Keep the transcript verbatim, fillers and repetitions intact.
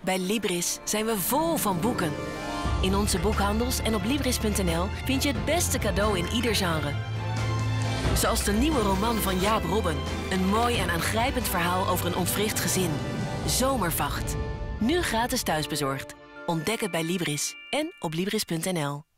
Bij Libris zijn we vol van boeken. In onze boekhandels en op Libris punt n l vind je het beste cadeau in ieder genre. Zoals de nieuwe roman van Jaap Robben. Een mooi en aangrijpend verhaal over een ontwricht gezin. Zomervacht. Nu gratis thuisbezorgd. Ontdek het bij Libris en op Libris punt n l.